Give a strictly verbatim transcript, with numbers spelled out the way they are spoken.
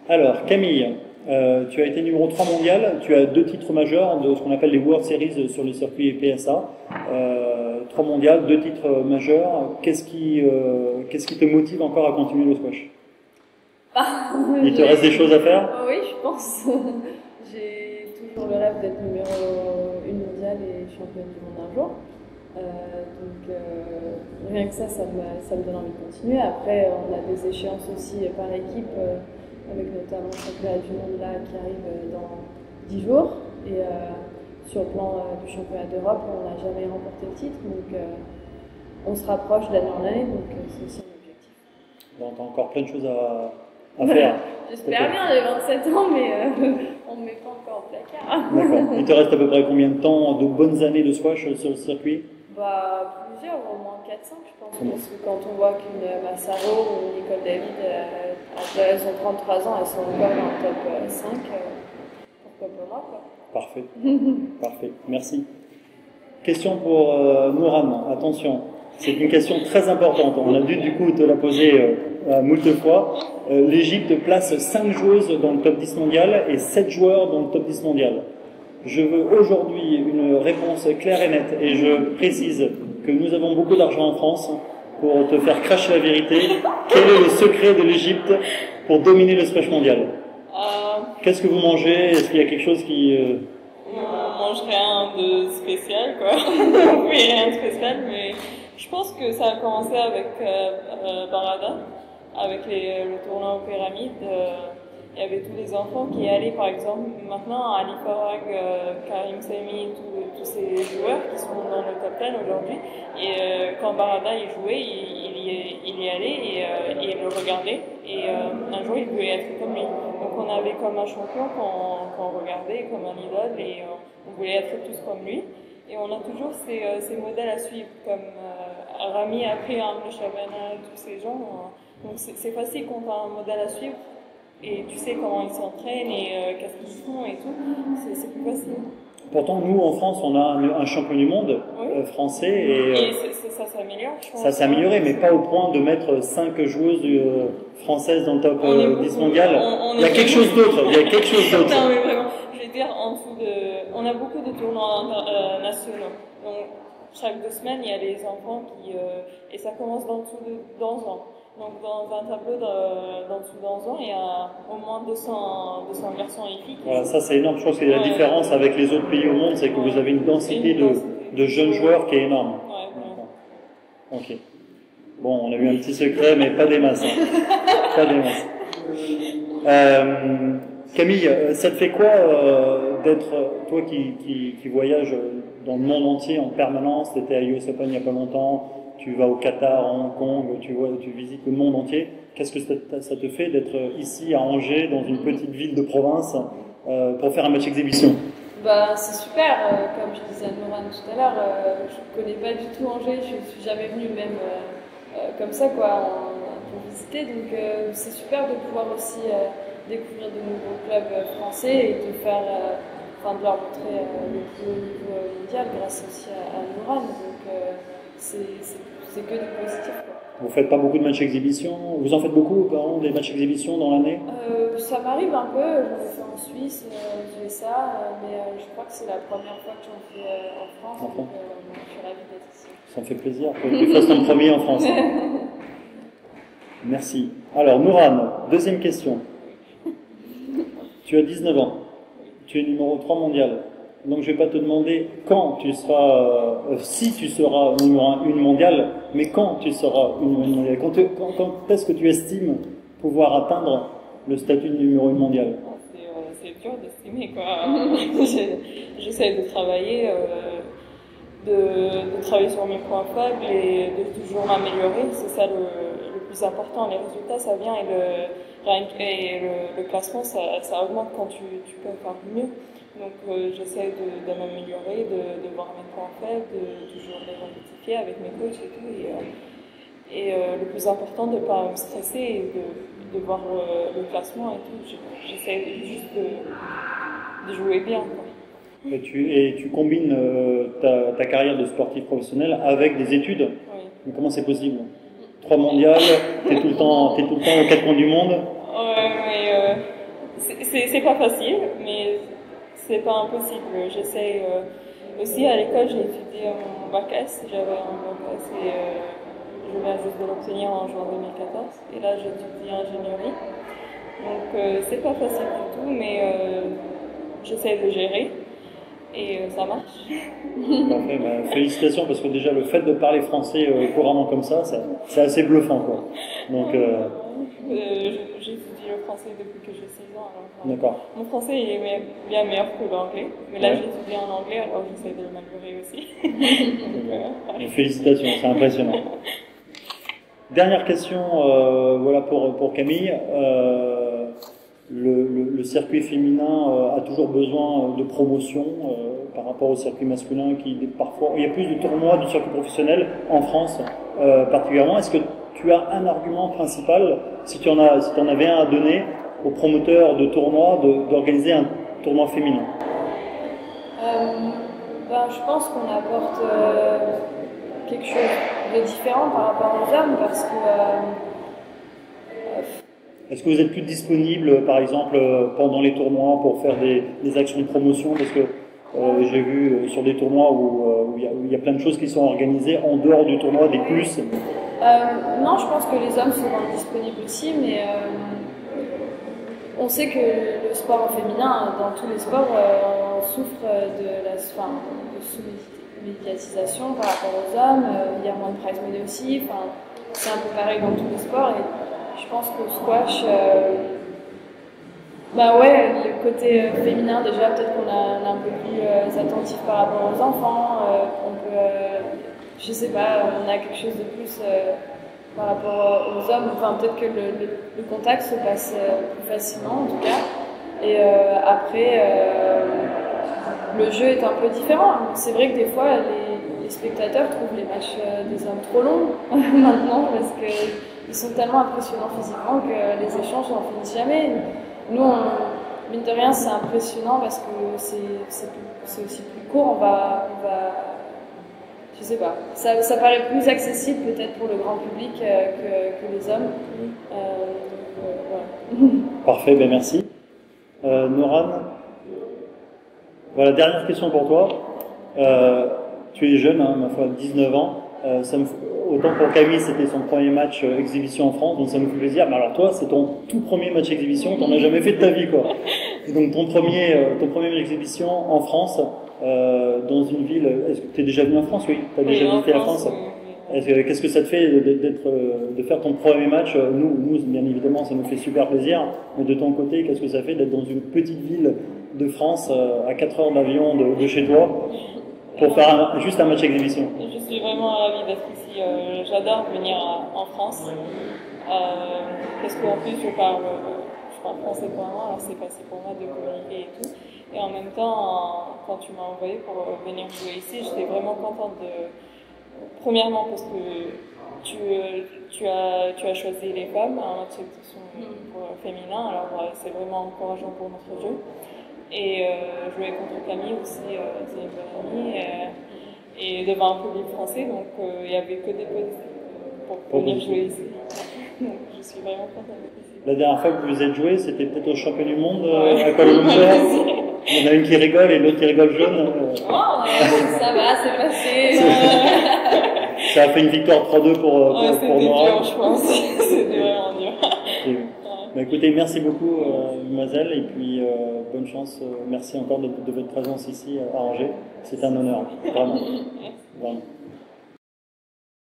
Alors, Camille, euh, tu as été numéro trois mondial, tu as deux titres majeurs de ce qu'on appelle les World Series sur le circuit P S A. Euh, trois mondial, deux titres majeurs. Qu'est-ce qui, euh, qu'est-ce qui te motive encore à continuer le squash? Ah, Il te reste des choses à faire? Oui, je pense. J'ai toujours le rêve d'être numéro une mondiale et championne du monde un jour. Euh, donc euh, rien que ça, ça me, ça me donne envie de continuer. Après, on a des échéances aussi par équipe, euh, avec notamment le championnat du monde là qui arrive dans dix jours. Et euh, sur le plan euh, du championnat d'Europe, on n'a jamais remporté le titre, donc euh, on se rapproche d'année en année, donc euh, c'est aussi un objectif. Bon, t'as encore plein de choses à, à faire. J'espère bien, j'ai vingt-sept ans, mais euh, on ne me met pas encore au placard. D'accord. Il te reste à peu près combien de temps, de bonnes années de squash sur le circuit? Bah, plusieurs, au moins quatre cinq je pense, mmh. Parce que quand on voit qu'une Massaro ou Nicole David, euh, elles ont trente-trois ans, elles sont encore dans le top cinq, euh, pourquoi pas moi, quoi. Parfait, parfait, merci. Question pour euh, Nourane, attention, c'est une question très importante, on a dû du coup te la poser euh, moult fois. Euh, L'Égypte place cinq joueuses dans le top dix mondial et sept joueurs dans le top dix mondial. Je veux aujourd'hui une réponse claire et nette, et je précise que nous avons beaucoup d'argent en France pour te faire cracher la vérité. Quel est le secret de l'Égypte pour dominer le squash mondial? euh, Qu'est-ce que vous mangez? Est-ce qu'il y a quelque chose qui... Euh... On mange rien de spécial, quoi. Oui, rien de spécial, mais je pense que ça a commencé avec euh, euh, Barada, avec les, le tournoi aux pyramides. Euh, Il y avait tous les enfants qui allaient, par exemple, maintenant, Ali Farag, euh, Karim Semi, tous ces joueurs qui sont dans le top dix aujourd'hui. Et euh, quand Barada il jouait, il, il, y, il y allait et, euh, et il le regardait. Et euh, un jour, il voulait être comme lui. Donc on avait comme un champion qu'on regardait, comme un idole, et euh, on voulait être tous comme lui. Et on a toujours ces, euh, ces modèles à suivre, comme euh, Rami après, Amr Shabana, tous ces gens. Euh, donc c'est facile quand on a un modèle à suivre. Et tu sais comment ils s'entraînent et euh, qu'est-ce qu'ils font et tout, c'est plus facile. Pourtant, nous, en France, on a un, un champion du monde oui. euh, français et, euh, et c est, c est, ça s'améliore, je pense. Ça s'est amélioré, mais pas au point de mettre cinq joueuses euh, françaises dans le top euh, dix mondial. On, on il y a quelque chose d'autre. Il y a quelque chose d'autre. Non, mais vraiment, je vais dire, en dessous de... On a beaucoup de tournois euh, nationaux. Donc, chaque deux semaines, il y a les enfants qui... Euh, et ça commence dans dessous de onze ans. Donc dans un tableau d'en dessous d'onze ans, il y a au moins deux cents, deux cents garçons et filles. Voilà, ça c'est énorme. Je pense que la ouais. différence avec les autres pays au monde, c'est que ouais. vous avez une densité, une densité de, de jeunes joueurs qui est énorme. Ouais, ouais. Ok. Bon, on a eu un petit secret, mais pas des masses. Hein. Pas des masses. Euh, Camille, ça te fait quoi euh, d'être, toi qui, qui, qui voyages dans le monde entier en permanence, tu étais à U S Open il n'y a pas longtemps, tu vas au Qatar, à Hong Kong, tu vois, tu visites le monde entier. Qu'est-ce que ça, ça te fait d'être ici à Angers, dans une petite ville de province, euh, pour faire un match exhibition? Bah, c'est super. Euh, comme je disais à Nourane tout à l'heure, euh, je connais pas du tout Angers. Je suis jamais venue même euh, euh, comme ça, quoi, en, pour visiter. Donc euh, c'est super de pouvoir aussi euh, découvrir de nouveaux clubs français et de faire, euh, enfin de leur montrer euh, le plus haut niveau mondial grâce aussi à, à Nourane. Donc euh, c'est que du positif, quoi. Vous faites pas beaucoup de matchs exhibition? Vous en faites beaucoup, par exemple, des matchs exhibition dans l'année? euh, Ça m'arrive un peu, j'en ai fait en Suisse, euh, j'ai ça, euh, mais euh, je crois que c'est la première fois que j'en fais euh, en France, en donc euh, je suis ravie d'être ici. Ça me fait plaisir que tu fasses ton premier en France. Merci. Alors, Nourane, deuxième question. Tu as dix-neuf ans, tu es numéro trois mondial. Donc je ne vais pas te demander quand tu seras, euh, si tu seras numéro une mondiale, mais quand tu seras une mondiale. Quand, quand, quand est-ce que tu estimes pouvoir atteindre le statut de numéro une mondiale? C'est euh, dur d'estimer, quoi. J'essaie de travailler, euh, de, de travailler sur mes points faibles et de toujours m'améliorer. C'est ça le, le plus important. Les résultats, ça vient et le, et le, le classement, ça, ça augmente quand tu, tu peux faire mieux. Donc euh, j'essaie de, de m'améliorer, de, de voir mes points faibles, de toujours les rectifier avec mes coachs et tout. Et, euh, et euh, le plus important, de ne pas me stresser et de, de voir le, le classement et tout. J'essaie juste de, de jouer bien, quoi. Et tu, et tu combines euh, ta, ta carrière de sportif professionnel avec des études? Oui. Mais comment c'est possible? Trois mondiales, tu es tout le temps, t'es tout le temps aux quatre coins du monde? Ouais, mais... Euh, c'est pas facile, mais c'est pas impossible. J'essaie euh, aussi à l'école, j'ai étudié mon bac S, j'avais un bac S et euh, je viens juste de l'obtenir en juin deux mille quatorze. Et là, j'étudie ingénierie. Donc, euh, c'est pas facile du tout, mais euh, j'essaie de gérer et euh, ça marche. Parfait, bah, félicitations, parce que déjà le fait de parler français euh, couramment comme ça, ça c'est assez bluffant, quoi. Donc, euh... euh, j'étudie le français depuis que j'ai six ans. D'accord. Mon français il est bien meilleur que l'anglais, mais là ouais. J'étudie en anglais, alors j'essaie de m'améliorer aussi. Donc, euh, ouais. Félicitations, c'est impressionnant. Dernière question, euh, voilà pour pour Camille. Euh, le, le, le circuit féminin euh, a toujours besoin de promotion euh, par rapport au circuit masculin, qui parfois il y a plus de tournois du circuit professionnel en France euh, particulièrement. Est-ce que tu as un argument principal, si tu en as, si tu en avais un à donner aux promoteurs de tournois, d'organiser un tournoi féminin? euh, ben, Je pense qu'on apporte euh, quelque chose de différent par rapport aux hommes, parce que euh, est-ce que vous êtes plus disponible, par exemple, pendant les tournois pour faire des, des actions de promotion? Parce que euh, j'ai vu sur des tournois où euh, où il y, y a plein de choses qui sont organisées en dehors du tournoi, des plus. Euh, non, je pense que les hommes se rendent disponibles aussi, mais euh, on sait que le sport féminin, dans tous les sports, euh, on souffre de la enfin, de sous-médiatisation par rapport aux hommes. Euh, il y a moins de prize money aussi. Enfin, c'est un peu pareil dans tous les sports. Et je pense qu'au squash, euh, bah ouais, le côté féminin, déjà, peut-être qu'on est un peu plus euh, attentif par rapport aux enfants. Euh, on peut, euh, je sais pas, on a quelque chose de plus euh, par rapport aux hommes. Enfin, peut-être que le, le, le contact se passe euh, plus facilement, en tout cas. Et euh, après, euh, le jeu est un peu différent. C'est vrai que des fois, les, les spectateurs trouvent les matchs des hommes trop longs maintenant, parce que ils sont tellement impressionnants physiquement que les échanges n'en finissent jamais. Nous, on, mine de rien, c'est impressionnant parce que c'est aussi plus court. On va, on va, je sais pas, ça, ça paraît plus accessible peut-être pour le grand public euh, que, que les hommes. Euh, donc, euh, voilà. Parfait, ben merci. Euh, Noran, voilà, dernière question pour toi. Euh, tu es jeune, hein, ma foi, dix-neuf ans. Euh, ça me, autant pour Camille, c'était son premier match euh, exhibition en France, donc ça me fait plaisir. Mais alors toi, c'est ton tout premier match exhibition, t'en as jamais fait de ta vie, quoi. Et donc ton premier, euh, ton premier match exhibition en France, euh, dans une ville. Est-ce que tu es déjà venu en France? Oui, tu as déjà oui, visité la France. France. Qu'est-ce que ça te fait d'être, de faire ton premier match? Nous, nous, bien évidemment, ça nous fait super plaisir. Mais de ton côté, qu'est-ce que ça fait d'être dans une petite ville de France, euh, à quatre heures d'avion de, de chez toi, pour faire un, juste un match exhibition? Je suis vraiment ravie d'être ici. Euh, J'adore venir à, en France. Euh, parce qu'en plus, je parle, je parle français couramment, alors c'est facile pour moi de communiquer et tout. Et en même temps, quand tu m'as envoyé pour venir jouer ici, j'étais vraiment contente de. Premièrement, parce que tu, tu, as, tu as choisi les femmes en match exhibition féminin, alors c'est vraiment encourageant pour notre jeu. Et euh, jouer contre Camille aussi, euh, c'est une bonne amie. Euh, et devant un public français, donc il euh, n'y avait que des positifs pour venir jouer ici. Donc je suis vraiment contente d'être ici. La dernière fois que vous êtes joué, c'était peut-être au championnat du monde euh, ouais. à Kuala Lumpur. Il y en a une qui rigole et l'autre qui rigole jaune. Euh... Oh, ça va, c'est passé. Ça a fait une victoire trois deux pour, pour, ouais, pour Nora. C'était dur, je pense. C'était vraiment dur. Et, bah, écoutez, merci beaucoup, euh, mademoiselle, et puis euh, bonne chance. Euh, merci encore de, de votre présence ici à Angers. C'est un honneur, vraiment. Vraiment.